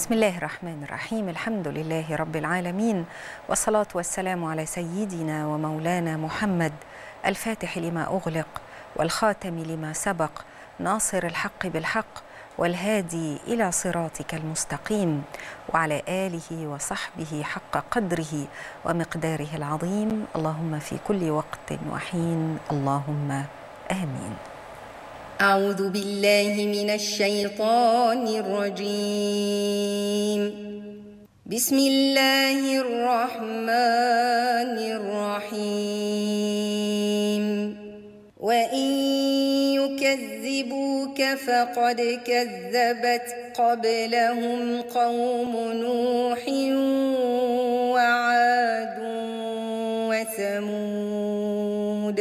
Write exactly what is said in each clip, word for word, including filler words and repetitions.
بسم الله الرحمن الرحيم. الحمد لله رب العالمين، والصلاة والسلام على سيدنا ومولانا محمد الفاتح لما أغلق والخاتم لما سبق، ناصر الحق بالحق والهادي إلى صراطك المستقيم، وعلى آله وصحبه حق قدره ومقداره العظيم. اللهم في كل وقت وحين، اللهم آمين. أعوذ بالله من الشيطان الرجيم. بسم الله الرحمن الرحيم. وإن يكذبوك فقد كذبت قبلهم قوم نوح وعاد وثمود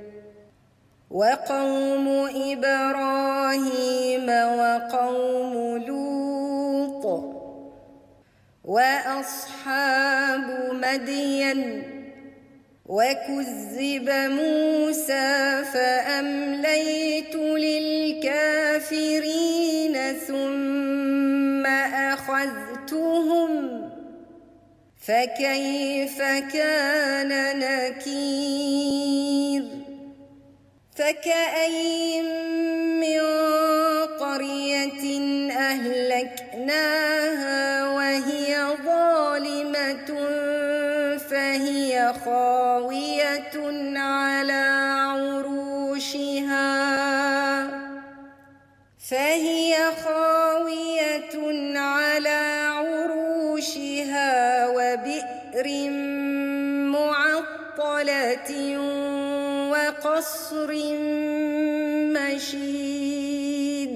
وقوم إبراهيم وقوم لوط وأصحاب مدين وكذب موسى فأمليت للكافرين ثم أخذتهم فكيف كان نكير. فكأين من قرية أهلكناها وهي ظالمة فهي خاوية على عروشها فهي خاوية على عروشها وبئر معطلة وقصر مشيد.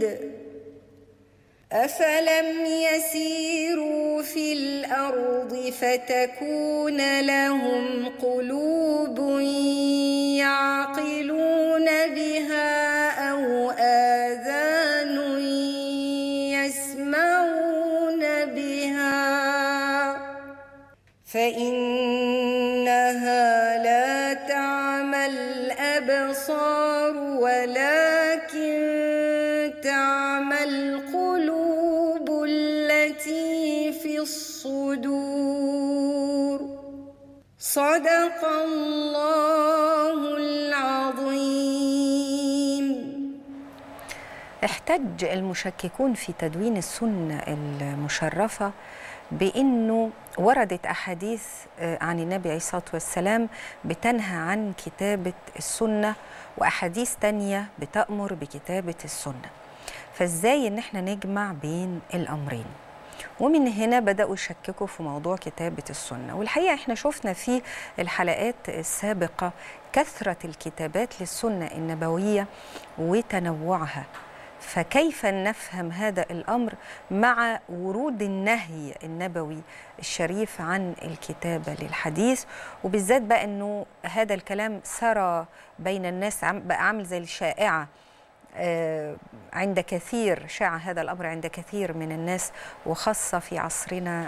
أفلم يسيروا في الأرض فتكون لهم قلوب يعقلون بها أو آذان يسمعون بها فإنها لا تعمى الأبصار ولكن تعمى القلوب التي في الصدور. صدق الله العظيم. احتج المشككون في تدوين السنة المشرفة بأنه وردت أحاديث عن النبي عليه الصلاة والسلام بتنهى عن كتابة السنة، وأحاديث تانية بتأمر بكتابة السنة، فإزاي إن احنا نجمع بين الأمرين؟ ومن هنا بدأوا يشككوا في موضوع كتابة السنة. والحقيقة احنا شفنا في الحلقات السابقة كثرة الكتابات للسنة النبوية وتنوعها، فكيف نفهم هذا الأمر مع ورود النهي النبوي الشريف عن الكتابة للحديث؟ وبالذات بقى أنه هذا الكلام سرى بين الناس، بقى عامل زي الشائعة عند كثير، شاع هذا الأمر عند كثير من الناس، وخاصة في عصرنا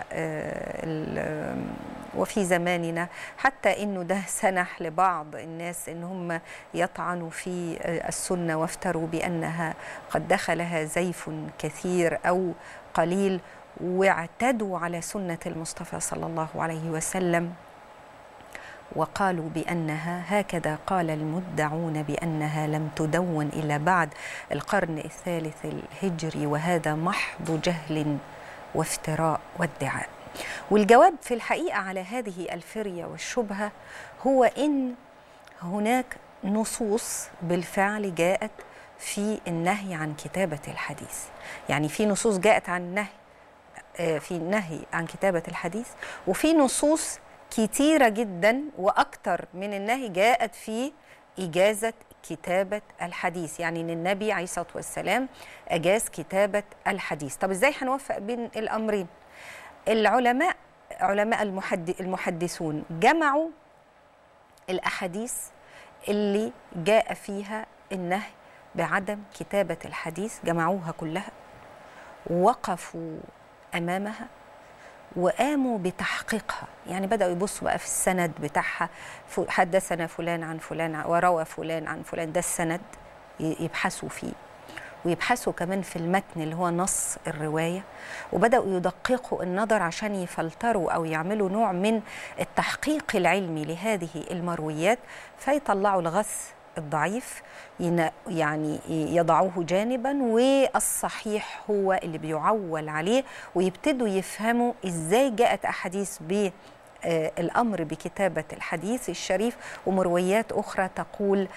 وفي زماننا، حتى إنه ده سنح لبعض الناس إن هم يطعنوا في السنة وافتروا بأنها قد دخلها زيف كثير أو قليل، واعتدوا على سنة المصطفى صلى الله عليه وسلم، وقالوا بأنها هكذا قال المدعون بأنها لم تدون إلا بعد القرن الثالث الهجري، وهذا محض جهل وافتراء وادعاء. والجواب في الحقيقة على هذه الفرية والشبهة هو إن هناك نصوص بالفعل جاءت في النهي عن كتابة الحديث. يعني في نصوص جاءت عن النهي في النهي عن كتابة الحديث، وفي نصوص كتيرة جدا وأكتر من النهي جاءت في إجازة كتابة الحديث، يعني أن النبي عليه الصلاة والسلام أجاز كتابة الحديث. طب إزاي هنوفق بين الأمرين؟ العلماء علماء المحدثون جمعوا الأحاديث اللي جاء فيها النهي بعدم كتابة الحديث، جمعوها كلها ووقفوا أمامها وقاموا بتحقيقها. يعني بدأوا يبصوا بقى في السند بتاعها، حدثنا فلان عن فلان وروى فلان عن فلان، ده السند يبحثوا فيه. ويبحثوا كمان في المتن اللي هو نص الرواية، وبدأوا يدققوا النظر عشان يفلتروا أو يعملوا نوع من التحقيق العلمي لهذه المرويات، فيطلعوا الغث الضعيف يعني يضعوه جانبا، والصحيح هو اللي بيعول عليه، ويبتدوا يفهموا إزاي جاءت أحاديث ب الأمر بكتابة الحديث الشريف، ومرويات أخرى تقول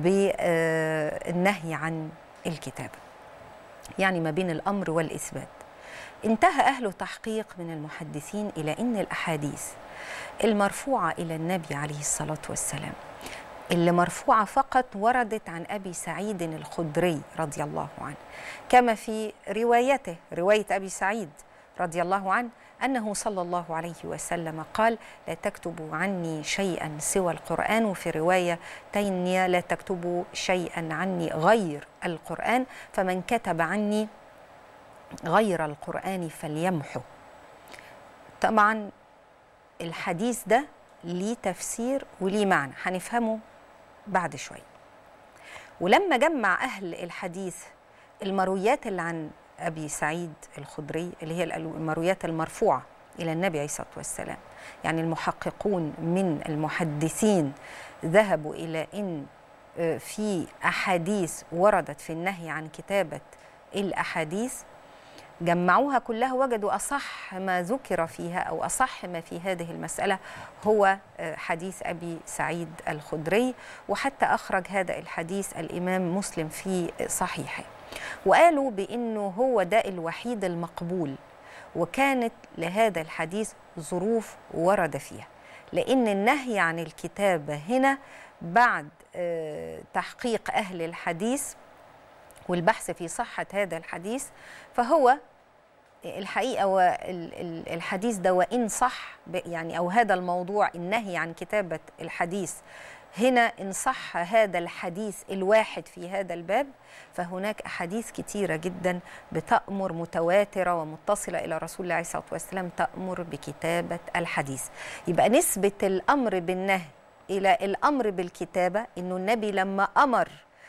بالنهي عن الكتابة، يعني ما بين الأمر والإثبات. انتهى أهل تحقيق من المحدثين إلى أن الأحاديث المرفوعة إلى النبي عليه الصلاة والسلام اللي مرفوعة فقط وردت عن أبي سعيد الخدري رضي الله عنه، كما في روايته رواية أبي سعيد رضي الله عنه أنه صلى الله عليه وسلم قال: لا تكتبوا عني شيئا سوى القرآن، وفي رواية تانية: لا تكتبوا شيئا عني غير القرآن، فمن كتب عني غير القرآن فليمحو. طبعا الحديث ده ليه تفسير وليه معنى هنفهمه بعد شوية. ولما جمع أهل الحديث المرويات اللي عن أبي سعيد الخدري اللي هي المرويات المرفوعة إلى النبي عليه الصلاة والسلام، يعني المحققون من المحدثين ذهبوا إلى أن في أحاديث وردت في النهي عن كتابة الأحاديث، جمعوها كلها وجدوا أصح ما ذكر فيها أو أصح ما في هذه المسألة هو حديث أبي سعيد الخدري، وحتى أخرج هذا الحديث الإمام مسلم في صحيحه، وقالوا بأنه هو ده الوحيد المقبول، وكانت لهذا الحديث ظروف ورد فيها، لأن النهي عن الكتابة هنا بعد تحقيق أهل الحديث والبحث في صحة هذا الحديث، فهو الحقيقة والحديث ده وإن صح يعني أو هذا الموضوع النهي عن كتابة الحديث هنا إن صح هذا الحديث الواحد في هذا الباب، فهناك أحاديث كتيرة جدا بتأمر متواترة ومتصلة إلى رسول الله عليه الصلاة والسلام تأمر بكتابة الحديث. يبقى نسبة الأمر بالنهي إلى الأمر بالكتابة، إنه النبي لما أمر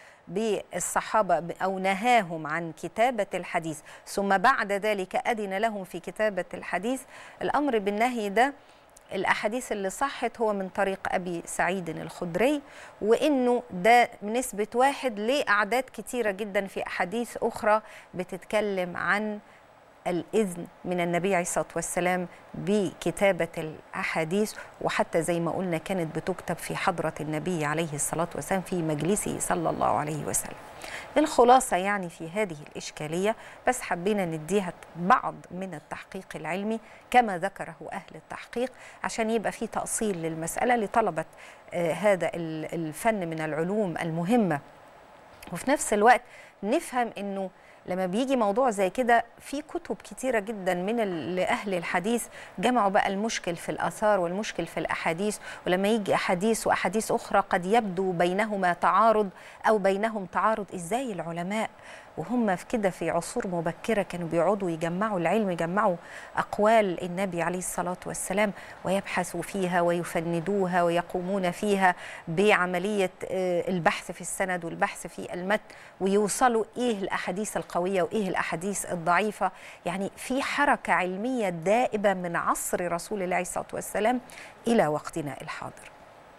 بالصحابة أو نهاهم عن كتابة الحديث ثم بعد ذلك أذن لهم في كتابة الحديث، الأمر بالنهي ده الأحاديث اللي صحت هو من طريق أبي سعيد الخدري، وإنه ده نسبة واحد لأعداد كتيرة جدا في أحاديث أخرى بتتكلم عن الإذن من النبي عليه الصلاة والسلام بكتابة الأحاديث، وحتى زي ما قلنا كانت بتكتب في حضرة النبي عليه الصلاة والسلام في مجلسه صلى الله عليه وسلم. الخلاصة يعني في هذه الإشكالية، بس حبينا نديها بعض من التحقيق العلمي كما ذكره أهل التحقيق عشان يبقى في تأصيل للمسألة لطلبة آه هذا الفن من العلوم المهمة، وفي نفس الوقت نفهم إنه لما بيجي موضوع زي كده في كتب كتيرة جدا من أهل الحديث جمعوا بقى المشكل في الآثار والمشكل في الأحاديث، ولما يجي أحاديث وأحاديث أخرى قد يبدو بينهما تعارض أو بينهم تعارض، إزاي العلماء وهم في كده في عصور مبكرة كانوا بيقعدوا يجمعوا العلم، يجمعوا أقوال النبي عليه الصلاة والسلام ويبحثوا فيها ويفندوها ويقومون فيها بعملية البحث في السند والبحث في المتن، ويوصلوا إيه الأحاديث القوية وإيه الأحاديث الضعيفة. يعني في حركة علمية دائبة من عصر رسول الله عليه الصلاة والسلام إلى وقتنا الحاضر.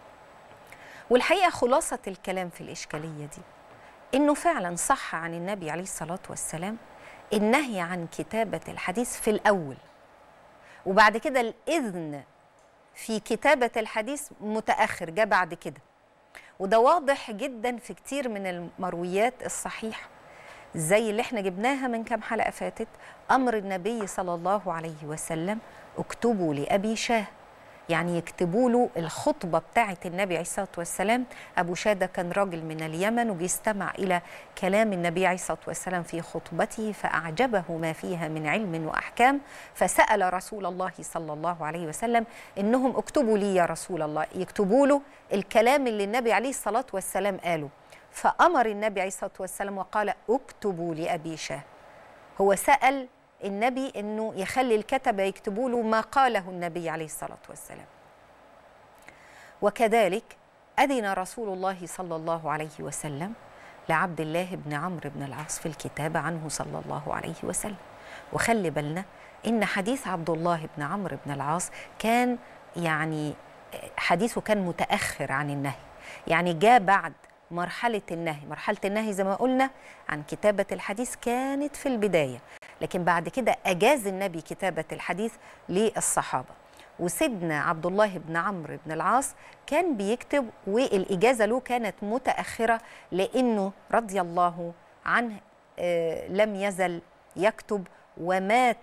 والحقيقة خلاصة الكلام في الإشكالية دي إنه فعلا صح عن النبي عليه الصلاة والسلام النهي عن كتابة الحديث في الأول، وبعد كده الإذن في كتابة الحديث متأخر جاء بعد كده، وده واضح جدا في كتير من المرويات الصحيحة زي اللي احنا جبناها من كام حلقة فاتت، أمر النبي صلى الله عليه وسلم اكتبوا لأبي شاه، يعني يكتبوا له الخطبة بتاعة النبي عليه الصلاة والسلام. أبو شاه ده كان راجل من اليمن وبيستمع إلى كلام النبي عليه الصلاة والسلام في خطبته فأعجبه ما فيها من علم وأحكام، فسأل رسول الله صلى الله عليه وسلم إنهم اكتبوا لي يا رسول الله، يكتبوا له الكلام اللي النبي عليه الصلاة والسلام قاله، فأمر النبي عليه الصلاة والسلام وقال اكتبوا لأبي شاه. هو سأل النبي أنه يخلي الكتبة يكتبوا له ما قاله النبي عليه الصلاة والسلام. وكذلك أذن رسول الله صلى الله عليه وسلم لعبد الله بن عمرو بن العاص في الكتابة عنه صلى الله عليه وسلم. وخلي بالنا إن حديث عبد الله بن عمرو بن العاص كان يعني حديثه كان متأخر عن النهي، يعني جاء بعد مرحلة النهي. مرحلة النهي زي ما قلنا عن كتابة الحديث كانت في البداية، لكن بعد كده أجاز النبي كتابة الحديث للصحابة. وسيدنا عبد الله بن عمرو بن العاص كان بيكتب، والإجازة له كانت متأخرة لأنه رضي الله عنه لم يزل يكتب ومات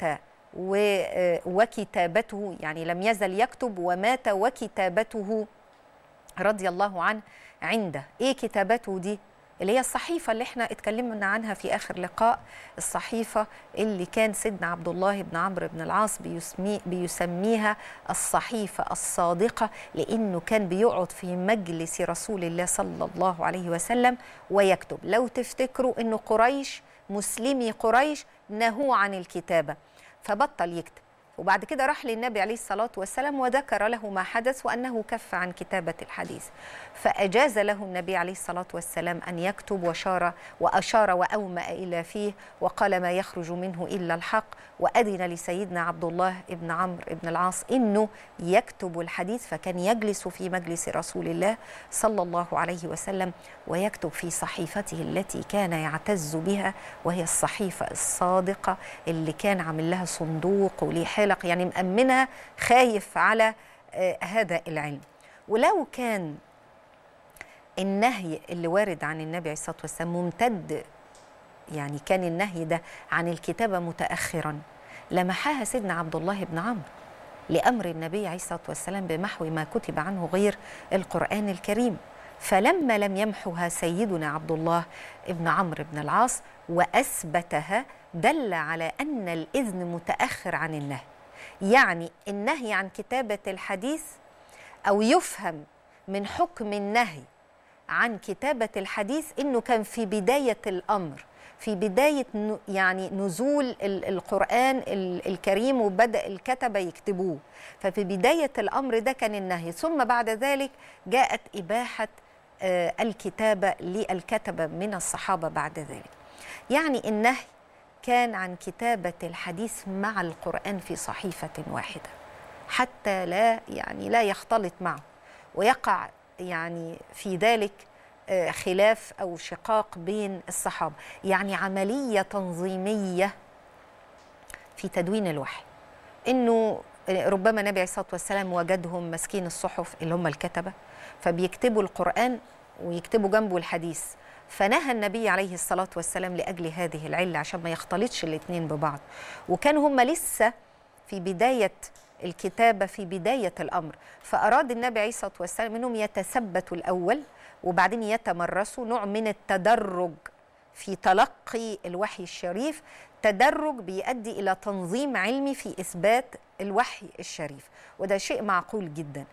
وكتابته، يعني لم يزل يكتب ومات وكتابته رضي الله عنه عنده. ايه كتابته دي؟ اللي هي الصحيفة اللي احنا اتكلمنا عنها في آخر لقاء، الصحيفة اللي كان سيدنا عبد الله بن عمرو بن العاص بيسمي بيسميها الصحيفة الصادقة، لأنه كان بيقعد في مجلس رسول الله صلى الله عليه وسلم ويكتب. لو تفتكروا أنه قريش، مسلمي قريش، نهوا عن الكتابة فبطل يكتب، وبعد كده راح للنبي عليه الصلاة والسلام وذكر له ما حدث وأنه كف عن كتابة الحديث، فأجاز له النبي عليه الصلاة والسلام أن يكتب، وشار وأشار وأومأ إلى فيه وقال ما يخرج منه إلا الحق، وأذن لسيدنا عبد الله بن عمرو بن العاص إنه يكتب الحديث، فكان يجلس في مجلس رسول الله صلى الله عليه وسلم ويكتب في صحيفته التي كان يعتز بها، وهي الصحيفة الصادقة اللي كان عامل لها صندوق وليه حلق، يعني مأمنها، خايف على آه هذا العلم. ولو كان النهي اللي وارد عن النبي عليه الصلاة والسلام ممتد، يعني كان النهي ده عن الكتابة متأخرا، لمحاها سيدنا عبد الله بن عمرو لأمر النبي عليه الصلاة والسلام بمحو ما كتب عنه غير القرآن الكريم. فلما لم يمحها سيدنا عبد الله بن عمرو بن العاص وأثبتها، دل على أن الإذن متأخر عن النهي. يعني النهي عن كتابة الحديث، أو يفهم من حكم النهي عن كتابة الحديث إنه كان في بداية الأمر، في بداية يعني نزول القرآن الكريم وبدأ الكتبة يكتبوه، ففي بداية الأمر ده كان النهي، ثم بعد ذلك جاءت إباحة الكتابة للكتبة من الصحابة بعد ذلك. يعني النهي كان عن كتابة الحديث مع القرآن في صحيفة واحدة، حتى لا يعني لا يختلط معه ويقع يعني في ذلك خلاف أو شقاق بين الصحابة. يعني عملية تنظيمية في تدوين الوحي، إنه ربما النبي عليه الصلاة والسلام وجدهم ماسكين الصحف اللي هم الكتبة، فبيكتبوا القرآن ويكتبوا جنبه الحديث، فنهى النبي عليه الصلاة والسلام لأجل هذه العلة عشان ما يختلطش الاثنين ببعض. وكانوا هم لسه في بداية الكتابة، في بداية الأمر، فأراد النبي عليه الصلاة والسلام أنهم يتثبتوا الأول وبعدين يتمرسوا، نوع من التدرج في تلقي الوحي الشريف، تدرج بيؤدي إلى تنظيم علمي في إثبات الوحي الشريف، وده شيء معقول جدا.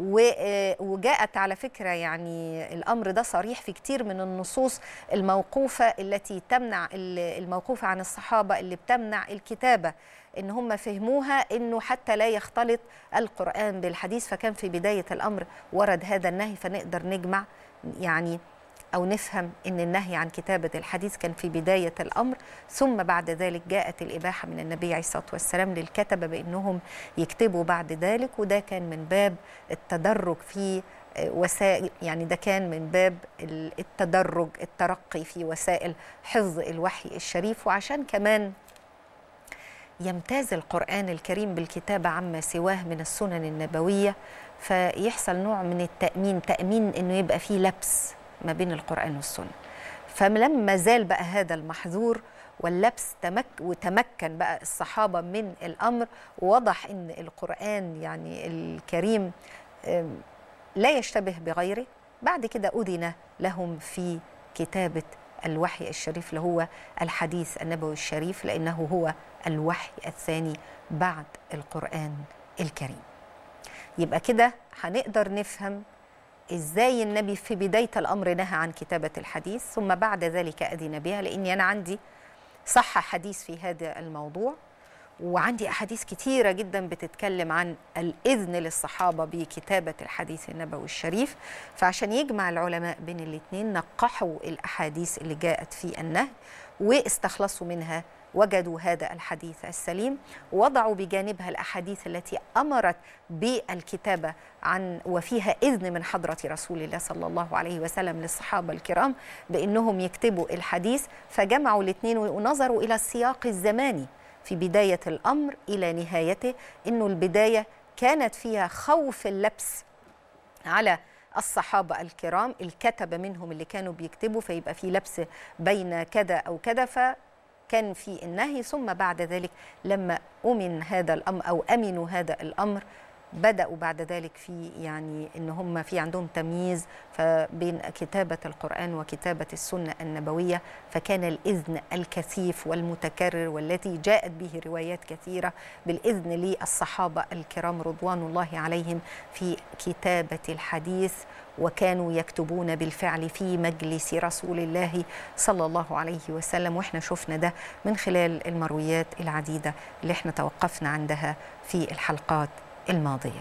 وجاءت على فكرة يعني الأمر ده صريح في كتير من النصوص الموقوفة التي تمنع، الموقوفة عن الصحابة اللي بتمنع الكتابة، إن هم فهموها إنه حتى لا يختلط القرآن بالحديث، فكان في بداية الأمر ورد هذا النهي، فنقدر نجمع يعني أو نفهم إن النهي عن كتابة الحديث كان في بداية الأمر، ثم بعد ذلك جاءت الإباحة من النبي عليه الصلاة والسلام للكتبة بأنهم يكتبوا بعد ذلك، وده كان من باب التدرج في وسائل، يعني ده كان من باب التدرج، الترقي في وسائل حفظ الوحي الشريف. وعشان كمان يمتاز القرآن الكريم بالكتابة عما سواه من السنن النبوية، فيحصل نوع من التأمين، تأمين إنه يبقى فيه لبس ما بين القرآن والسنة. فلما زال بقى هذا المحظور واللبس تمك وتمكن بقى الصحابة من الأمر، ووضح إن القرآن يعني الكريم لا يشتبه بغيره، بعد كده أذن لهم في كتابة الوحي الشريف اللي هو الحديث النبوي الشريف، لأنه هو الوحي الثاني بعد القرآن الكريم. يبقى كده هنقدر نفهم إزاي النبي في بداية الأمر نهى عن كتابة الحديث، ثم بعد ذلك أذن بها، لأني أنا عندي صح حديث في هذا الموضوع، وعندي أحاديث كتيرة جدا بتتكلم عن الإذن للصحابة بكتابة الحديث النبوي الشريف. فعشان يجمع العلماء بين الاثنين نقحوا الأحاديث اللي جاءت في النهي واستخلصوا منها، وجدوا هذا الحديث السليم، ووضعوا بجانبها الأحاديث التي أمرت بالكتابة عن وفيها إذن من حضرة رسول الله صلى الله عليه وسلم للصحابة الكرام بأنهم يكتبوا الحديث. فجمعوا الاثنين ونظروا إلى السياق الزماني في بداية الأمر إلى نهايته، إنه البداية كانت فيها خوف اللبس على الصحابة الكرام، الكتبة منهم اللي كانوا بيكتبوا فيبقى في لبس بين كذا أو كذا، فكان في النهي. ثم بعد ذلك لما أمن هذا الأمر أو أمنوا هذا الأمر بدأوا بعد ذلك في يعني إن هم في عندهم تمييز بين كتابة القرآن وكتابة السنة النبوية. فكان الإذن الكثيف والمتكرر والذي جاءت به روايات كثيرة بالإذن للصحابة الكرام رضوان الله عليهم في كتابة الحديث، وكانوا يكتبون بالفعل في مجلس رسول الله صلى الله عليه وسلم. وإحنا شفنا ده من خلال المرويات العديدة اللي إحنا توقفنا عندها في الحلقات الماضية.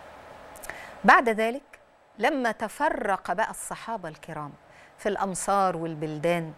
بعد ذلك لما تفرق بقى الصحابة الكرام في الأمصار والبلدان،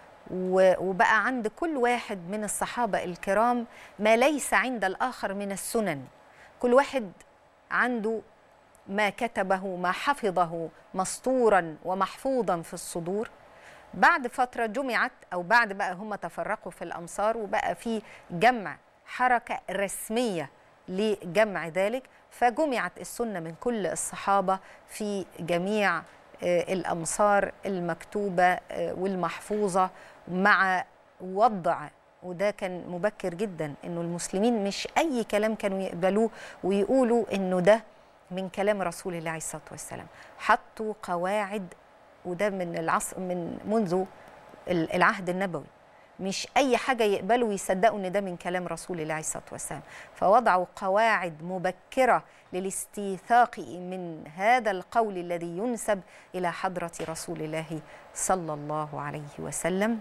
وبقى عند كل واحد من الصحابة الكرام ما ليس عند الآخر من السنن، كل واحد عنده ما كتبه ما حفظه مسطورا ومحفوظا في الصدور. بعد فترة جمعت أو بعد بقى هم تفرقوا في الأمصار وبقى في جمع حركة رسمية لجمع ذلك، فجمعت السنة من كل الصحابة في جميع الأمصار المكتوبة والمحفوظة مع وضع. وده كان مبكر جدا، إنه المسلمين مش أي كلام كانوا يقبلوه ويقولوا إنه ده من كلام رسول الله عليه الصلاة والسلام. حطوا قواعد، وده من العصر من منذ العهد النبوي، مش أي حاجة يقبلوا ويصدقوا إن ده من كلام رسول الله عليه الصلاة والسلام. فوضعوا قواعد مبكرة للاستيثاق من هذا القول الذي ينسب إلى حضرة رسول الله صلى الله عليه وسلم.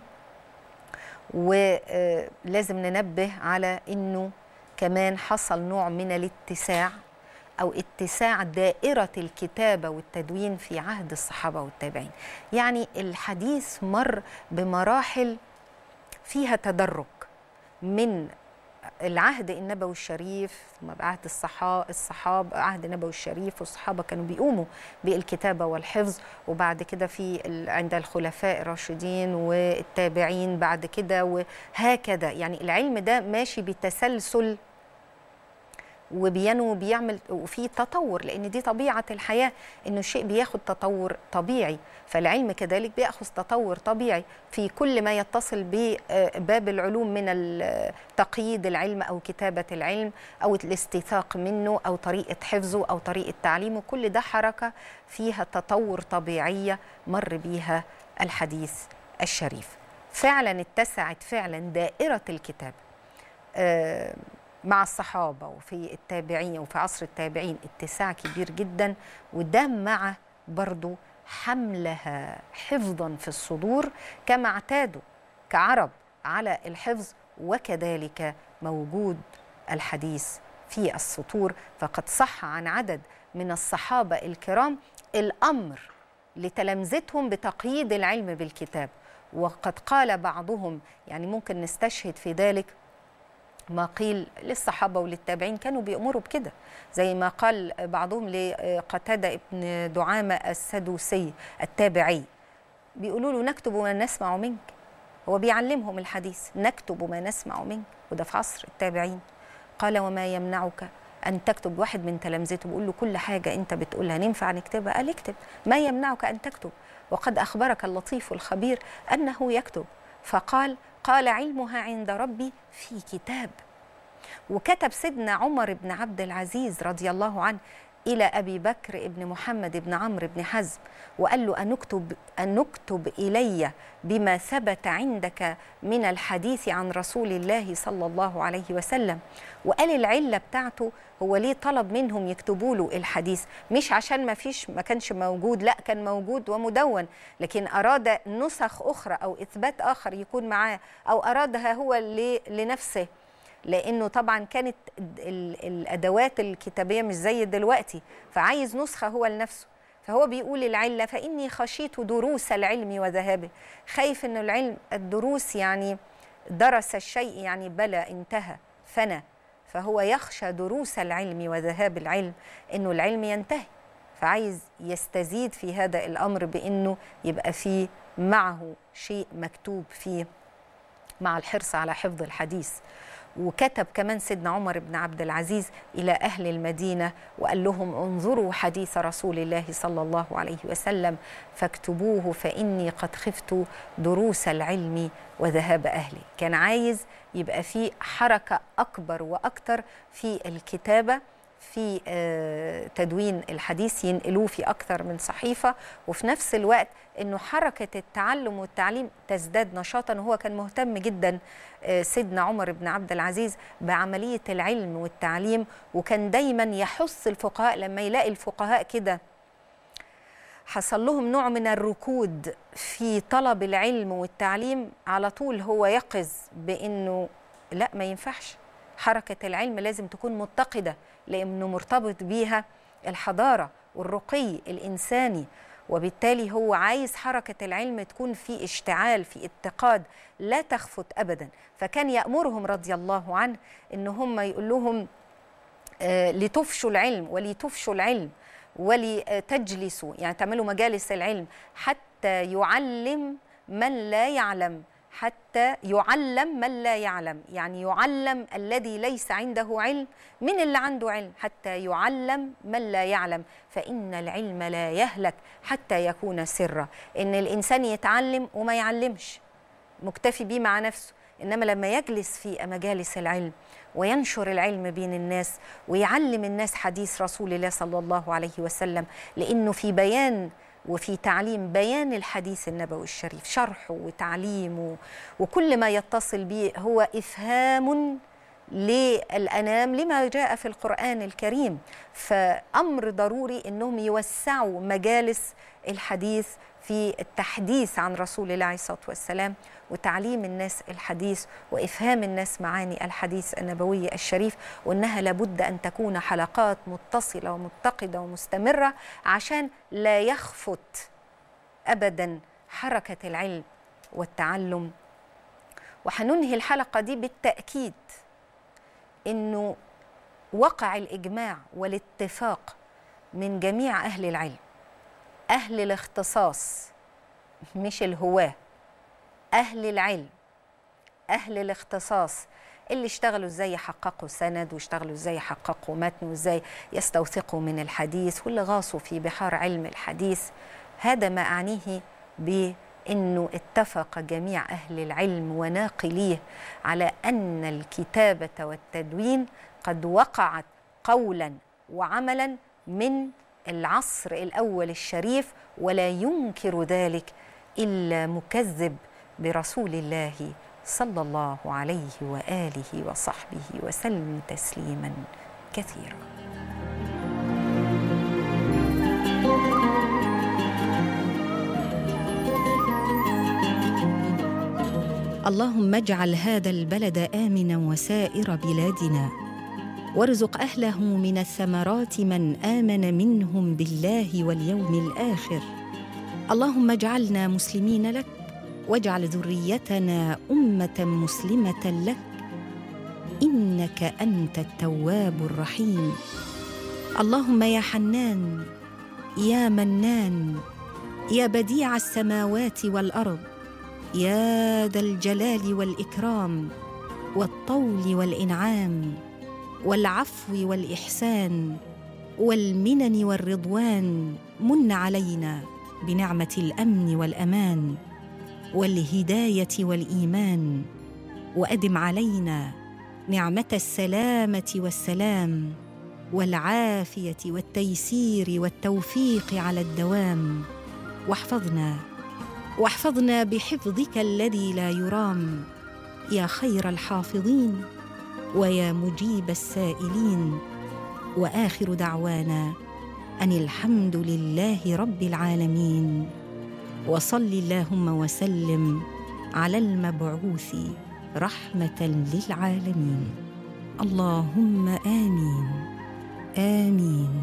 ولازم ننبه على إنه كمان حصل نوع من الاتساع أو اتساع دائرة الكتابة والتدوين في عهد الصحابة والتابعين. يعني الحديث مر بمراحل فيها تدرج من العهد النبوي الشريف، ثم بعهد الصحابة الصحابة عهد النبوي الشريف والصحابة كانوا بيقوموا بالكتابة والحفظ، وبعد كده في عند الخلفاء الراشدين والتابعين بعد كده، وهكذا. يعني العلم ده ماشي بتسلسل وبينمو بيعمل وفي تطور، لأن دي طبيعة الحياة، إنه الشيء بياخد تطور طبيعي. فالعلم كذلك بيأخذ تطور طبيعي في كل ما يتصل بباب العلوم من تقييد العلم أو كتابة العلم أو الاستيثاق منه أو طريقة حفظه أو طريقة تعليمه. كل ده حركة فيها تطور طبيعية مر بيها الحديث الشريف. فعلا اتسعت فعلا دائرة الكتاب آه مع الصحابة وفي التابعين وفي عصر التابعين اتساع كبير جدا، وده مع برضو حملها حفظا في الصدور كما اعتادوا كعرب على الحفظ، وكذلك موجود الحديث في السطور. فقد صح عن عدد من الصحابة الكرام الأمر لتلامذتهم بتقييد العلم بالكتاب، وقد قال بعضهم، يعني ممكن نستشهد في ذلك ما قيل للصحابة وللتابعين كانوا بيأمروا بكده، زي ما قال بعضهم لقتادة ابن دعامة السدوسي التابعي، بيقولوا له نكتب ما نسمع منك. هو بيعلمهم الحديث، نكتب ما نسمع منك، وده في عصر التابعين. قال وما يمنعك أن تكتب. واحد من تلامذته بيقول له كل حاجة أنت بتقولها ننفع نكتبها؟ قال اكتب، ما يمنعك أن تكتب وقد أخبرك اللطيف الخبير أنه يكتب. فقال قال علمها عند ربي في كتاب. وكتب سيدنا عمر بن عبد العزيز رضي الله عنه إلى أبي بكر بن محمد بن عمرو بن حزم وقال له أن نكتب, أن نكتب إلي بما ثبت عندك من الحديث عن رسول الله صلى الله عليه وسلم. وقال العلة بتاعته هو ليه طلب منهم يكتبوا له الحديث، مش عشان ما فيش ما كانش موجود، لا كان موجود ومدون، لكن أراد نسخ أخرى أو إثبات آخر يكون معاه، أو أرادها هو لنفسه لأنه طبعا كانت الأدوات الكتابية مش زي دلوقتي، فعايز نسخة هو لنفسه. فهو بيقول العلة فإني خشيت دروس العلم وذهابه، خايف إنه العلم الدروس يعني درس الشيء يعني بلى انتهى فنى، فهو يخشى دروس العلم وذهاب العلم، إنه العلم ينتهي، فعايز يستزيد في هذا الأمر بإنه يبقى فيه معه شيء مكتوب فيه مع الحرص على حفظ الحديث. وكتب كمان سيدنا عمر بن عبد العزيز إلى أهل المدينة وقال لهم انظروا حديث رسول الله صلى الله عليه وسلم فاكتبوه فإني قد خفت دروس العلم وذهاب أهلي. كان عايز يبقى في حركة أكبر وأكتر في الكتابة، في تدوين الحديث، ينقلوه في أكثر من صحيفة، وفي نفس الوقت أنه حركة التعلم والتعليم تزداد نشاطا. وهو كان مهتم جدا سيدنا عمر بن عبد العزيز بعملية العلم والتعليم، وكان دايما يحث الفقهاء لما يلاقي الفقهاء كده حصل لهم نوع من الركود في طلب العلم والتعليم، على طول هو يقظ بأنه لا، ما ينفعش، حركة العلم لازم تكون متقدة لأنه مرتبط بيها الحضارة والرقي الإنساني، وبالتالي هو عايز حركة العلم تكون في اشتعال، في اتقاد، لا تخفت أبدا. فكان يأمرهم رضي الله عنه إن هم يقول لهم آه لتفشوا العلم ولتفشوا العلم ولتجلسوا، يعني تعملوا مجالس العلم حتى يعلم من لا يعلم، حتى يعلم من لا يعلم، يعني يعلم الذي ليس عنده علم من اللي عنده علم، حتى يعلم من لا يعلم، فإن العلم لا يهلك حتى يكون سرا. إن الإنسان يتعلم وما يعلمش مكتفي بيه مع نفسه، إنما لما يجلس في مجالس العلم وينشر العلم بين الناس ويعلم الناس حديث رسول الله صلى الله عليه وسلم، لأنه في بيان وفي تعليم بيان الحديث النبوي الشريف، شرحه وتعليمه وكل ما يتصل به هو إفهام للأنام لما جاء في القرآن الكريم. فأمر ضروري أنهم يوسعوا مجالس الحديث في التحديث عن رسول الله عليه الصلاة والسلام وتعليم الناس الحديث وإفهام الناس معاني الحديث النبوي الشريف، وأنها لابد أن تكون حلقات متصلة ومتقدة ومستمرة عشان لا يخفت أبدا حركة العلم والتعلم. وحننهي الحلقة دي بالتأكيد أنه وقع الإجماع والاتفاق من جميع أهل العلم، أهل الاختصاص مش الهواة، أهل العلم أهل الاختصاص اللي اشتغلوا ازاي يحققوا سند واشتغلوا ازاي يحققوا متن وازاي يستوثقوا من الحديث واللي غاصوا في بحار علم الحديث. هذا ما أعنيه بأنه اتفق جميع أهل العلم وناقليه على أن الكتابة والتدوين قد وقعت قولا وعملا من العصر الأول الشريف، ولا ينكر ذلك إلا مكذب برسول الله صلى الله عليه وآله وصحبه وسلم تسليما كثيرا. اللهم اجعل هذا البلد آمنا وسائر بلادنا، وارزق أهله من الثمرات من آمن منهم بالله واليوم الآخر. اللهم اجعلنا مسلمين لك، واجعل ذريتنا أمة مسلمة لك، إنك أنت التواب الرحيم. اللهم يا حنان يا منان يا بديع السماوات والأرض، يا ذا الجلال والإكرام والطول والإنعام والعفو والإحسان والمنن والرضوان، من علينا بنعمة الأمن والأمان والهداية والإيمان، وأدم علينا نعمة السلامة والسلام والعافية والتيسير والتوفيق على الدوام. واحفظنا واحفظنا بحفظك الذي لا يرام، يا خير الحافظين ويا مجيب السائلين. وآخر دعوانا أن الحمد لله رب العالمين، وصل اللهم وسلم على المبعوث رحمة للعالمين. اللهم آمين آمين.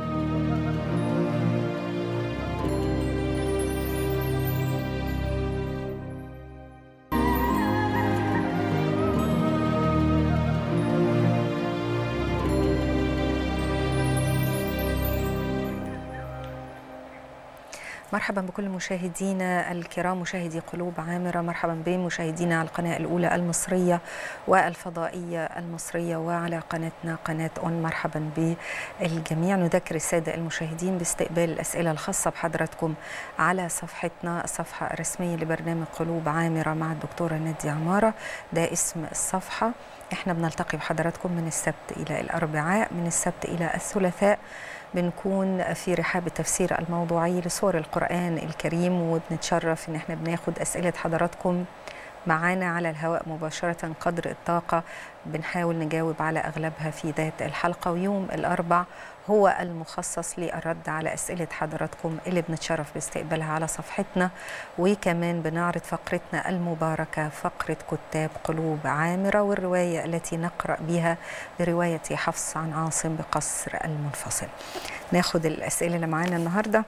مرحبا بكل مشاهدينا الكرام، مشاهدي قلوب عامرة. مرحبا بمشاهدينا على القناة الأولى المصرية والفضائية المصرية وعلى قناتنا قناة أون. مرحبا بالجميع. نذكر السادة المشاهدين باستقبال الأسئلة الخاصة بحضراتكم على صفحتنا، الصفحة الرسمية لبرنامج قلوب عامرة مع الدكتورة نادية عمارة. ده اسم الصفحة. احنا بنلتقي بحضراتكم من السبت إلى الأربعاء، من السبت إلى الثلاثاء بنكون في رحاب التفسير الموضوعي لسور القرآن الكريم، وبنتشرف ان احنا بناخد أسئلة حضراتكم معانا على الهواء مباشرة قدر الطاقة. بنحاول نجاوب على أغلبها في ذات الحلقة، ويوم الأربع هو المخصص للرد على أسئلة حضراتكم اللي بنتشرف باستقبالها على صفحتنا. وكمان بنعرض فقرتنا المباركة، فقرة كتاب قلوب عامرة، والرواية التي نقرأ بها برواية حفص عن عاصم بقصر المنفصل. ناخد الأسئلة اللي معانا النهاردة.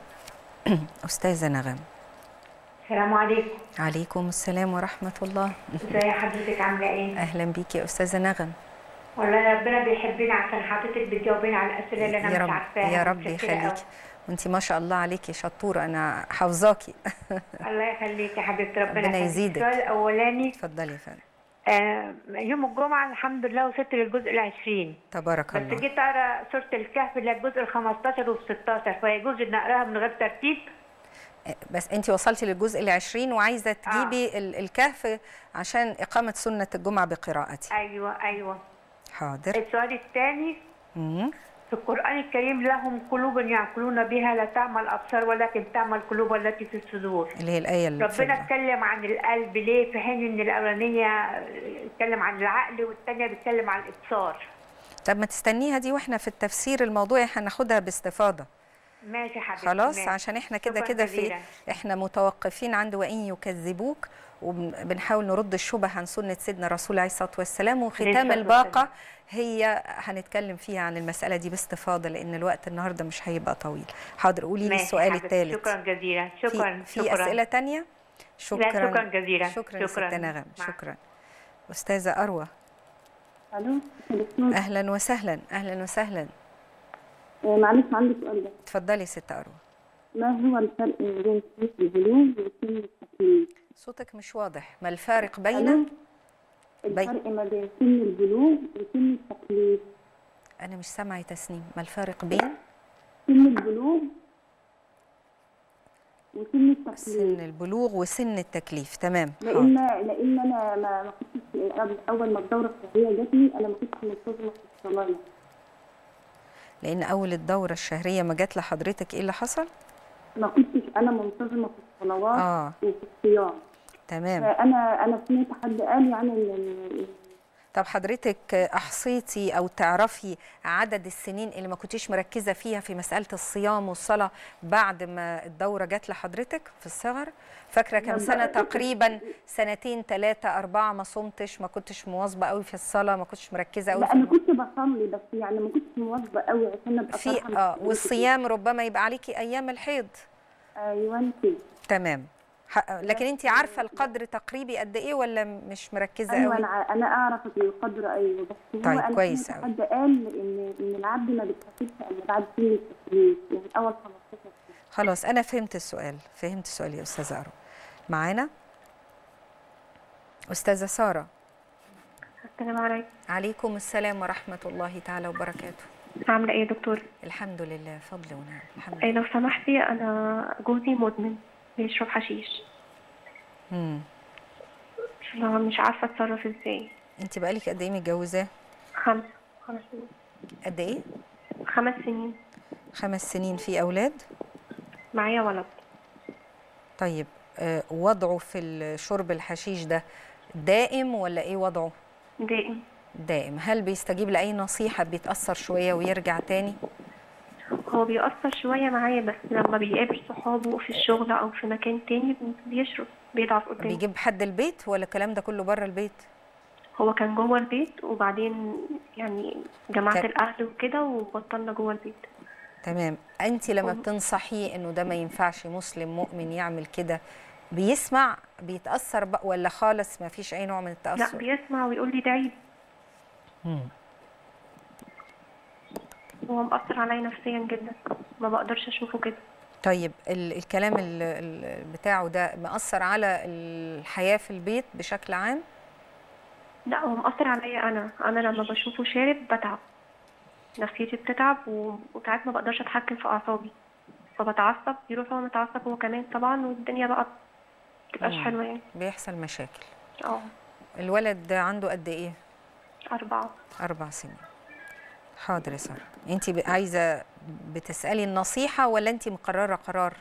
أستاذة نغم. السلام عليكم. عليكم السلام ورحمة الله. ازي حضرتك، عاملة ايه؟ أهلا بيكي يا أستاذة نغم. والله ربنا بيحبنا عشان حضرتك بتجاوبينا على الأسئلة اللي أنا مش عارفاها. يا رب يخليكي، وانتي ما شاء الله عليكي شطورة، أنا حافظاكي. الله يخليكي يا حبيبتي، ربنا, ربنا يزيدك. السؤال الأولاني. اتفضلي يا فندم. آه يوم الجمعة الحمد لله وصلت للجزء العشرين. تبارك الله. بس جيت أقرأ سورة الكهف اللي الجزء الخمستاشر والستاشر، فيجوز إن أقراها من غير ترتيب؟ بس انت وصلتي للجزء العشرين وعايزه تجيبي آه. الكهف عشان اقامه سنه الجمعه بقراءتي. ايوه ايوه حاضر. السؤال الثاني، في القرآن الكريم لهم قلوب يعقلون بها لا تعمى الأبصار ولكن تعمى القلوب التي في الصدور، اللي هي الآية اللي ربنا اتكلم عن القلب ليه في حين ان الأولانية اتكلم عن العقل والثانية بيتكلم عن الإبصار؟ طب ما تستنيها دي واحنا في التفسير الموضوعي هناخدها باستفاضة. ماشي حبيبتي. خلاص ماشي. عشان احنا كده كده في احنا متوقفين عند وإن يكذبوك، وبنحاول نرد الشبه عن سنة سيدنا رسول عليه الصلاة والسلام، وختام الباقة هي هنتكلم فيها عن المسألة دي باستفاضة لأن الوقت النهاردة مش هيبقى طويل. حاضر، قولي لي السؤال الثالث. شكرا جزيلا. شكرا. في, في أسئلة تانية؟ شكرا. شكرا جزيلا. شكرا ست نغم. شكرا. أستاذة أروى. ألو. أهلا وسهلا. أهلا وسهلا. معلش عندي سؤال بس. اتفضلي ست أروى. ما هو الفرق بين سن البلوغ وسن التكليف؟ صوتك مش واضح. ما الفارق بين؟ الفرق ما بين سن البلوغ وسن التكليف. أنا مش سامعة تسنيم. ما الفارق بين؟ سن البلوغ وسن التكليف. سن البلوغ وسن التكليف. تمام. لأن لأن أنا ما ما كنتش أول ما الدورة الشهرية جاتني أنا ما كنتش منتظمة في الصلاة. لأن أول الدورة الشهرية ما جات لحضرتك إيه اللي حصل؟ ما كنتش أنا منتظمة في الصلوات آه. وفي الصيام. تمام. أنا أنا سمعت حد قال يعني إن. طب حضرتك أحصيتي أو تعرفي عدد السنين اللي ما كنتيش مركزة فيها في مسألة الصيام والصلاة بعد ما الدورة جات لحضرتك في الصغر؟ فاكرة كم سنة تقريبا؟ سنتين ثلاثة أربعة ما صمتش، ما كنتش مواظبة قوي في الصلاة، ما كنتش مركزة قوي؟ لا أنا كنت بصلي بس يعني ما كنتش مواظبة قوي عشان أبقى في اه والصيام ربما يبقى عليكي أيام الحيض. أيوة كده. تمام. لكن انت عارفه القدر تقريبي قد ايه ولا مش مركزه أيوة قوي؟ انا انا اعرف القدر. ايوه بس طيب هو انا كويس قوي. حد قال ان ان العبد ما بيتحسبش الا بعد سن التكليف، يعني اول خمستاشر سنة. خلاص انا فهمت السؤال، فهمت السؤال يا استاذه أروى. معانا استاذه ساره. السلام عليكم. عليكم السلام ورحمه الله تعالى وبركاته. عامله ايه يا دكتور؟ الحمد لله، فضل ونعم. الحمد لله. لو سمحتي انا جوزي مدمن بيشرب حشيش. امم انا مش عارفه اتصرف ازاي. انت بقالك قد ايه متجوزاه؟ خمس خمس سنين. قد ايه؟ خمس سنين. خمس سنين. في اولاد؟ معايا ولد. طيب آه وضعه في شرب الحشيش ده دائم ولا ايه وضعه؟ دائم. دائم. هل بيستجيب لاي نصيحه بيتاثر شويه ويرجع تاني؟ هو بيأثر شوية معايا بس لما بيقابل صحابه في الشغل أو في مكان تاني بيشرب بيضعف قدامي. بيجيب حد البيت ولا الكلام ده كله بره البيت؟ هو كان جوه البيت، وبعدين يعني جمعت طب. الأهل وكده وبطلنا جوه البيت. تمام. انت لما بتنصحيه انه ده ما ينفعش مسلم مؤمن يعمل كده، بيسمع بيتاثر بقى ولا خالص ما فيش اي نوع من لا التاثر؟ بيسمع ويقول لي دعي. هو مأثر عليا نفسيا جدا، ما بقدرش اشوفه كده. طيب ال الكلام ال ال بتاعه ده مأثر على الحياه في البيت بشكل عام؟ لا هو مأثر عليا انا انا لما بشوفه شارب بتعب، نفسيتي بتتعب، وساعات ما بقدرش اتحكم في اعصابي، فبتعصب، يروح هو متعصب هو كمان طبعا، والدنيا بقى بتبقاش حلوه يعني. بيحصل مشاكل. اه. الولد عنده قد ايه؟ أربعة. أربع سنين. حاضر يا سارة. انت عايزه بتسألي النصيحه ولا انت مقرره قرار؟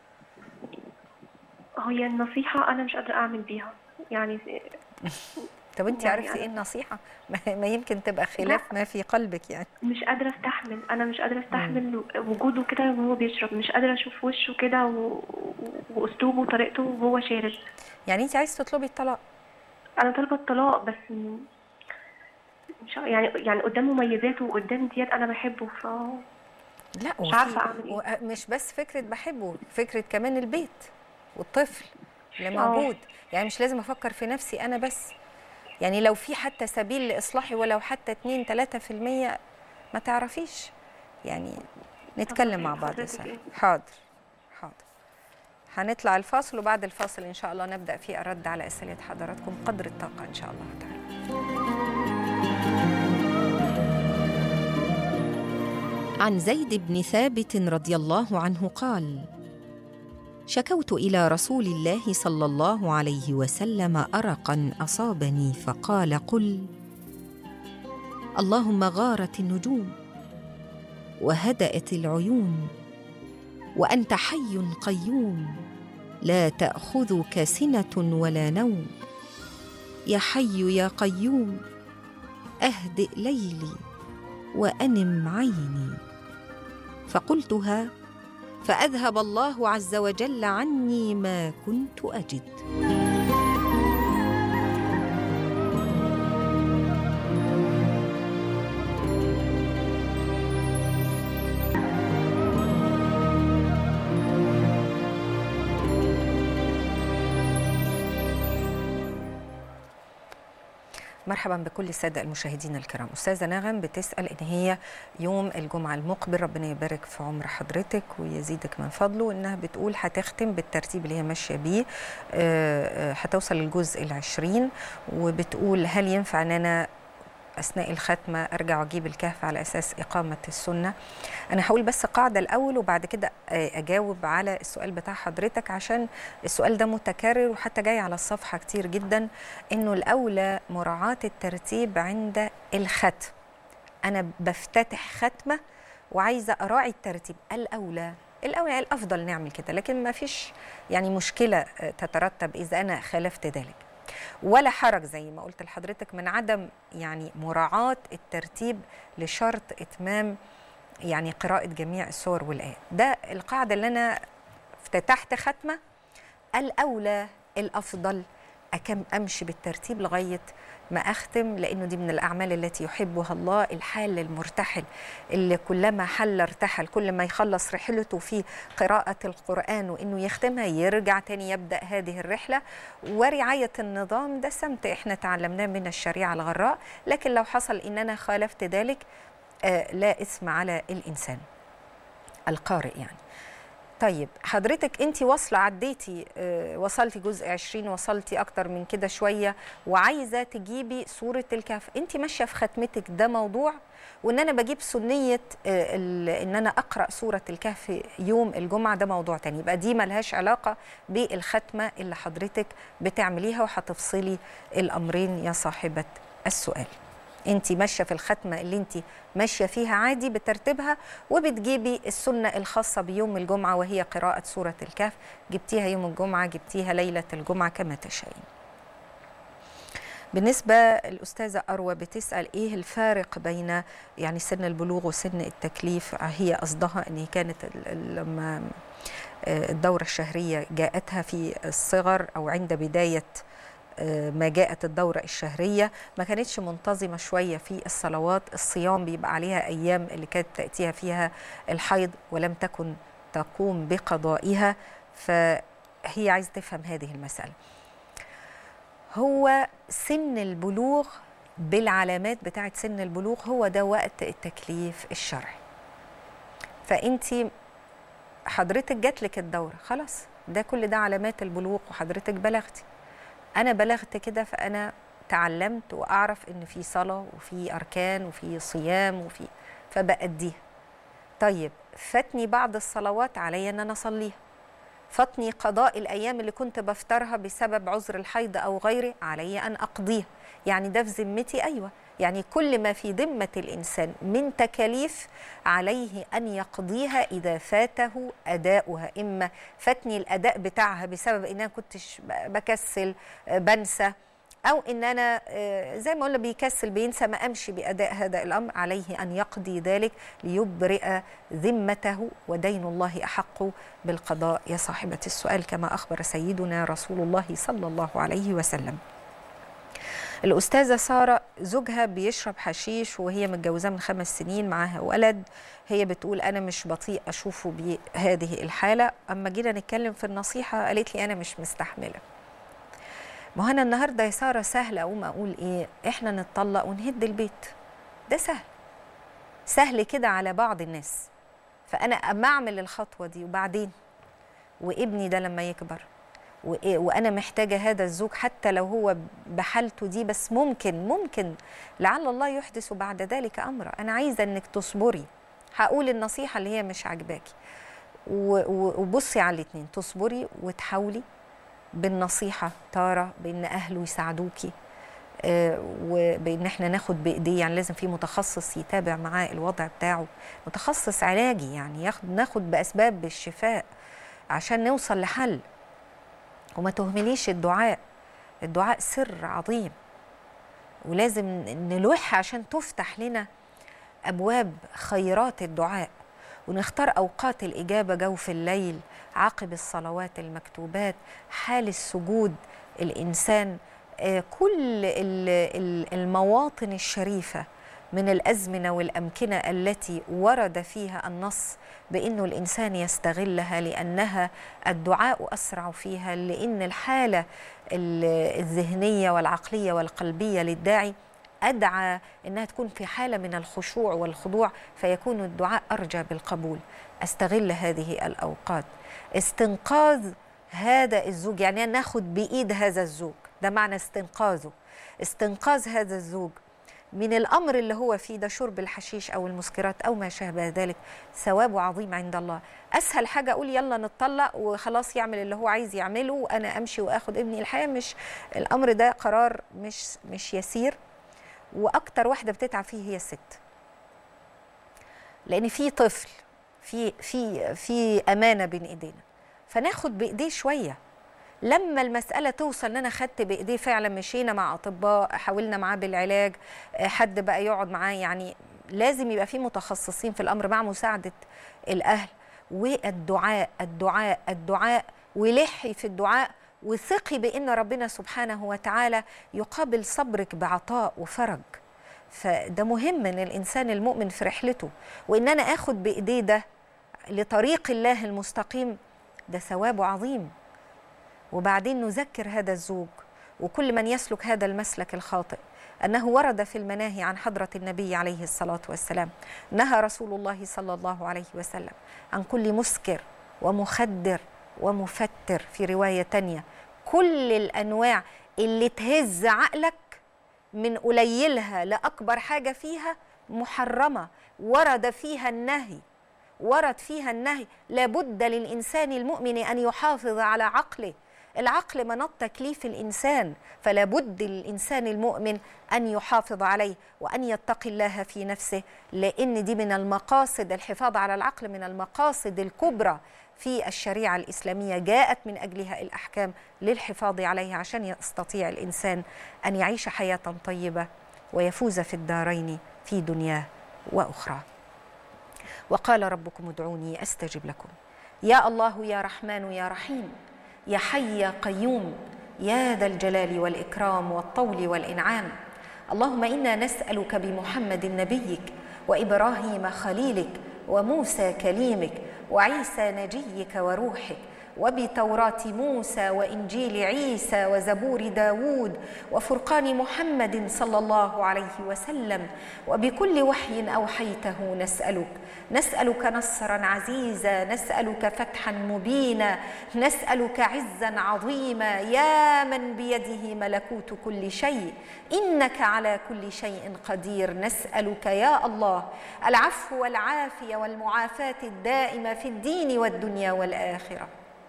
هي النصيحه انا مش قادره اعمل بيها يعني. طب انت يعني عرفتي ايه النصيحه؟ ما يمكن تبقى خلاف ما في قلبك يعني. مش قادره استحمل، انا مش قادره استحمل مم. وجوده كده وهو بيشرب، مش قادره اشوف وشه كده و... واسلوبه وطريقته وهو شارب. يعني انت عايزه تطلبي الطلاق؟ انا طالبه الطلاق، بس مش يعني يعني قدام مميزاته وقدام ديات انا بحبه، ف لا مش عارفه اعمل ايه. مش بس فكره بحبه، فكره كمان البيت والطفل اللي موجود. يعني مش لازم افكر في نفسي انا بس، يعني لو في حتى سبيل لاصلاحي ولو حتى اتنين تلاتة في المية ما تعرفيش يعني. نتكلم مع بعض يا سارة. حاضر حاضر. هنطلع الفاصل، وبعد الفاصل ان شاء الله نبدا في الرد على اسئله حضراتكم قدر الطاقه ان شاء الله تعالى. عن زيد بن ثابت رضي الله عنه قال: شكوت إلى رسول الله صلى الله عليه وسلم أرقا أصابني، فقال: قل اللهم غارت النجوم وهدأت العيون وأنت حي قيوم لا تأخذك سنة ولا نوم، يا حي يا قيوم أهدئ ليلي وأنم عيني. فقلتها فأذهب الله عز وجل عني ما كنت أجد. مرحبا بكل السادة المشاهدين الكرام. أستاذة نغم بتسأل إن هي يوم الجمعة المقبل، ربنا يبارك في عمر حضرتك ويزيدك من فضله، إنها بتقول هتختم بالترتيب اللي هي ماشية بيه، هتوصل للجزء العشرين، وبتقول هل ينفع أن أنا أثناء الختمة أرجع وأجيب الكهف على أساس إقامة السنة؟ أنا هقول بس قاعدة الأول وبعد كده أجاوب على السؤال بتاع حضرتك، عشان السؤال ده متكرر وحتى جاي على الصفحة كتير جدا، إنه الأولى مراعاة الترتيب عند الختم. أنا بفتتح ختمة وعايزة أراعي الترتيب، الأولى الأولى الأفضل نعمل كده، لكن ما فيش يعني مشكلة تترتب إذا أنا خالفت ذلك، ولا حرج زي ما قلت لحضرتك من عدم يعني مراعاة الترتيب لشرط إتمام يعني قراءة جميع السور والآيات. ده القاعدة اللي أنا افتتحت ختمة، الأولى الأفضل أكم أمشي بالترتيب لغاية ما أختم، لأنه دي من الأعمال التي يحبها الله. الحال المرتحل اللي كلما حل ارتحل، كل ما يخلص رحلته في قراءة القرآن وإنه يختمها يرجع تاني يبدأ هذه الرحلة. ورعاية النظام ده سمت إحنا تعلمناه من الشريعة الغراء، لكن لو حصل إن أنا خالفت ذلك آه لا إثم على الإنسان القارئ يعني. طيب حضرتك انت واصله عديتي آه وصلتي جزء عشرين، وصلتي اكتر من كده شويه، وعايزه تجيبي سوره الكهف، انت ماشيه في ختمتك ده موضوع، وان انا بجيب سنيه آه ان انا اقرا سوره الكهف يوم الجمعه ده موضوع تاني. يبقى دي ملهاش علاقه بالختمه اللي حضرتك بتعمليها، وهتفصلي الامرين يا صاحبه السؤال. انت ماشيه في الختمه اللي انت ماشيه فيها عادي بترتيبها، وبتجيبي السنه الخاصه بيوم الجمعه وهي قراءه سوره الكهف، جبتيها يوم الجمعه، جبتيها ليله الجمعه كما تشائين. بالنسبه الاستاذه اروى بتسال ايه الفارق بين يعني سن البلوغ وسن التكليف؟ هي قصدها ان كانت لما الدوره الشهريه جاءتها في الصغر او عند بدايه ما جاءت الدورة الشهرية، ما كانتش منتظمة شوية في الصلوات، الصيام بيبقى عليها أيام اللي كانت تأتيها فيها الحيض ولم تكن تقوم بقضائها، فهي عايزة تفهم هذه المسألة. هو سن البلوغ بالعلامات بتاعت سن البلوغ هو ده وقت التكليف الشرعي. فأنت حضرتك جاتلك الدورة خلاص، ده كل ده علامات البلوغ وحضرتك بلغتي. أنا بلغت كده، فأنا تعلمت وأعرف إن في صلاة وفي أركان وفي صيام وفي فبأديها. طيب فاتني بعض الصلوات علي أن أنا أصليها، فاتني قضاء الأيام اللي كنت بفترها بسبب عذر الحيض أو غيره علي أن أقضيها. يعني ده في ذمتي؟ أيوة. يعني كل ما في ذمة الإنسان من تكاليف عليه أن يقضيها إذا فاته أداؤها. إما فاتني الأداء بتاعها بسبب إن أنا كنتش بكسل بنسى، أو إن أنا زي ما قلنا بيكسل بينسى ما أمشي بأداء هذا الأمر، عليه أن يقضي ذلك ليبرئ ذمته، ودين الله أحق بالقضاء يا صاحبة السؤال، كما أخبر سيدنا رسول الله صلى الله عليه وسلم. الأستاذة سارة زوجها بيشرب حشيش وهي متجوزة من خمس سنين، معاها ولد. هي بتقول أنا مش بطيء أشوفه بهذه الحالة. أما جينا نتكلم في النصيحة قالت لي أنا مش مستحملة. ما هو أنا النهاردة يا سارة سهل أقوم أقول إيه؟ إحنا نتطلق ونهد البيت، ده سهل سهل كده على بعض الناس. فأنا أما أعمل الخطوة دي وبعدين وابني ده لما يكبر وأنا محتاجة هذا الزوج حتى لو هو بحالته دي، بس ممكن ممكن لعل الله يحدث بعد ذلك أمرا. أنا عايزة أنك تصبري. هقول النصيحة اللي هي مش عجباكي وبصي على الاتنين، تصبري وتحاولي بالنصيحة تارة بأن أهله يساعدوكي، وبأن احنا ناخد بإيديه. يعني لازم في متخصص يتابع معاه الوضع بتاعه، متخصص علاجي، يعني ياخد ناخد بأسباب الشفاء عشان نوصل لحل. وما تهمليش الدعاء، الدعاء سر عظيم ولازم نلوح عشان تفتح لنا أبواب خيرات الدعاء، ونختار أوقات الإجابة جوف الليل عقب الصلوات المكتوبات، حال السجود الإنسان، كل المواطن الشريفة من الأزمنة والأمكنة التي ورد فيها النص بأنه الإنسان يستغلها، لأنها الدعاء أسرع فيها، لأن الحالة الذهنية والعقلية والقلبية للداعي أدعى أنها تكون في حالة من الخشوع والخضوع، فيكون الدعاء أرجى بالقبول. أستغل هذه الأوقات. استنقاذ هذا الزوج، يعني ناخد بإيد هذا الزوج، ده معنى استنقاذه. استنقاذ هذا الزوج من الأمر اللي هو فيه ده، شرب الحشيش أو المسكرات أو ما شابه ذلك، ثوابه عظيم عند الله. أسهل حاجة أقول يلا نتطلق وخلاص يعمل اللي هو عايز يعمله وأنا أمشي وأخد ابني. الحقيقة مش الأمر ده قرار مش مش يسير، وأكتر واحدة بتتعب فيه هي الست، لأن في طفل، في في في أمانة بين إيدينا، فناخد بإيديه شوية. لما المسألة توصل ان انا خدت بايديه فعلا، مشينا مع اطباء، حاولنا معاه بالعلاج، حد بقى يقعد معاه، يعني لازم يبقى في متخصصين في الامر مع مساعدة الاهل. والدعاء الدعاء الدعاء ولحي في الدعاء، وثقي بان ربنا سبحانه وتعالى يقابل صبرك بعطاء وفرج. فده مهم ان الانسان المؤمن في رحلته، وان انا اخد بايديه ده لطريق الله المستقيم، ده ثوابه عظيم. وبعدين نذكر هذا الزوج وكل من يسلك هذا المسلك الخاطئ أنه ورد في المناهي عن حضرة النبي عليه الصلاة والسلام، نهى رسول الله صلى الله عليه وسلم عن كل مسكر ومخدر ومفتر، في رواية تانية كل الأنواع اللي تهز عقلك من قليلها لأكبر حاجة فيها محرمة، ورد فيها النهي ورد فيها النهي. لابد للإنسان المؤمن أن يحافظ على عقله. العقل مناط تكليف الإنسان، فلا بد للإنسان المؤمن أن يحافظ عليه وأن يتقي الله في نفسه، لأن دي من المقاصد، الحفاظ على العقل من المقاصد الكبرى في الشريعة الإسلامية، جاءت من أجلها الأحكام للحفاظ عليها، عشان يستطيع الإنسان أن يعيش حياة طيبة ويفوز في الدارين في دنياه وأخرى. وقال ربكم ادعوني أستجب لكم. يا الله يا رحمن يا رحيم، يا حي يا قيوم، يا ذا الجلال والإكرام والطول والإنعام. اللهم إنا نسألك بمحمد نبيك وإبراهيم خليلك وموسى كليمك وعيسى نجيك وروحك وبتوراة موسى وإنجيل عيسى وزبور داود وفرقان محمد صلى الله عليه وسلم وبكل وحي أوحيته نسألك نسألك نصرا عزيزا، نسألك فتحا مبينا، نسألك عزا عظيما، يا من بيده ملكوت كل شيء إنك على كل شيء قدير. نسألك يا الله العفو والعافية والمعافاة الدائمة في الدين والدنيا والآخرة.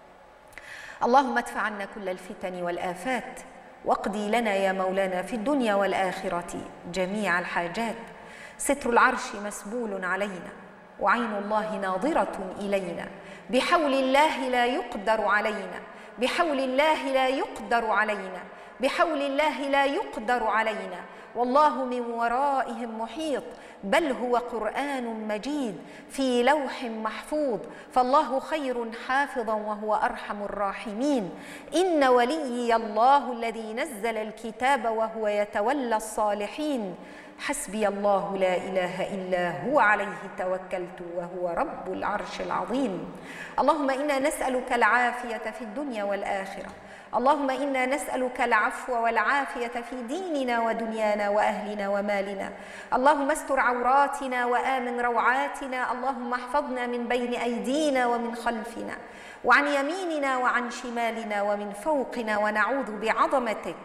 اللهم ادفع عنا كل الفتن والآفات، واقضي لنا يا مولانا في الدنيا والآخرة جميع الحاجات. ستر العرش مسبول علينا، وعين الله ناظرة إلينا، بحول الله لا يقدر علينا، بحول الله لا يقدر علينا، بحول الله لا يقدر علينا، والله من ورائهم محيط، بل هو قرآن مجيد في لوح محفوظ، فالله خير حافظا وهو أرحم الراحمين. إن وليي الله الذي نزل الكتاب وهو يتولى الصالحين، حسبي الله لا إله إلا هو عليه توكلت وهو رب العرش العظيم. اللهم إنا نسألك العافية في الدنيا والآخرة، اللهم إنا نسألك العفو والعافية في ديننا ودنيانا وأهلنا ومالنا. اللهم استر عوراتنا وآمن روعاتنا، اللهم احفظنا من بين أيدينا ومن خلفنا وعن يميننا وعن شمالنا ومن فوقنا، ونعوذ بعظمتك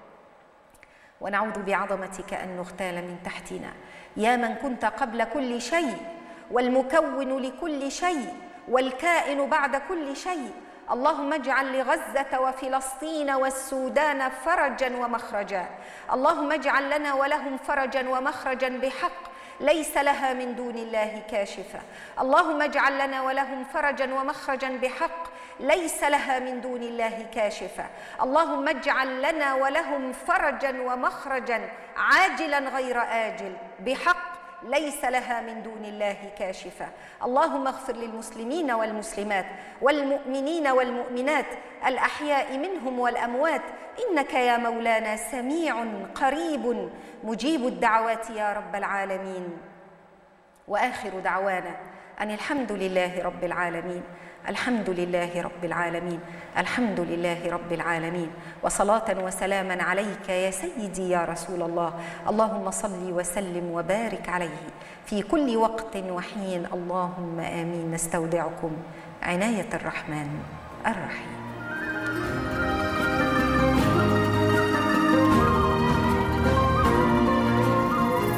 ونعوذ بعظمتك أن نغتال من تحتنا، يا من كنت قبل كل شيء والمكون لكل شيء والكائن بعد كل شيء. اللهم اجعل لغزة وفلسطين والسودان فرجا ومخرجا، اللهم اجعل لنا ولهم فرجا ومخرجا بحق ليس لها من دون الله كاشفة. اللهم اجعل لنا ولهم فرجا ومخرجا بحق ليس لها من دون الله كاشفة. اللهم اجعل لنا ولهم فرجا ومخرجا عاجلا غير آجل بحق ليس لها من دون الله كاشفة. اللهم اغفر للمسلمين والمسلمات والمؤمنين والمؤمنات الأحياء منهم والأموات، إنك يا مولانا سميع قريب مجيب الدعوات يا رب العالمين. وآخر دعوانا أن الحمد لله رب العالمين، الحمد لله رب العالمين، الحمد لله رب العالمين، وصلاة وسلاما عليك يا سيدي يا رسول الله. اللهم صل وسلم وبارك عليه في كل وقت وحين، اللهم آمين. نستودعكم عناية الرحمن الرحيم.